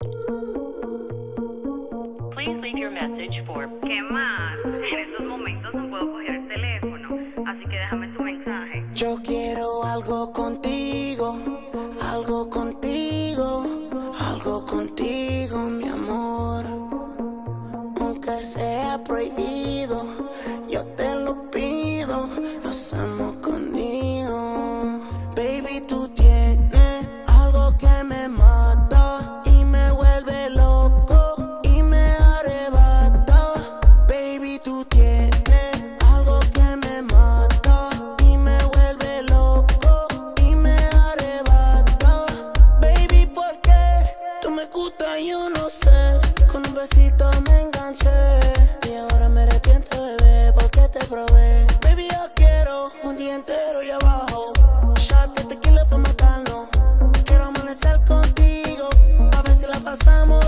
Please leave your message for... ¿Qué más? En estos momentos no puedo coger el teléfono, así que déjame tu mensaje. Yo quiero algo contigo, algo contigo, algo contigo, mi amor. Aunque sea prohibido, yo te lo pido, lo hacemos conmigo. Baby, tú tienes algo que me mata y me vuelve loco y me arrebata. Baby, tú tienes algo que me mata y me vuelve loco y me arrebata. Baby, ¿por qué? Tú me gustas, yo no sé. Con un besito me enganché y ahora me arrepiento, bebé, porque te probé. Baby, yo quiero un día entero y abajo. Shot de tequila pa' matarnos. Quiero amanecer contigo, a ver si la pasamos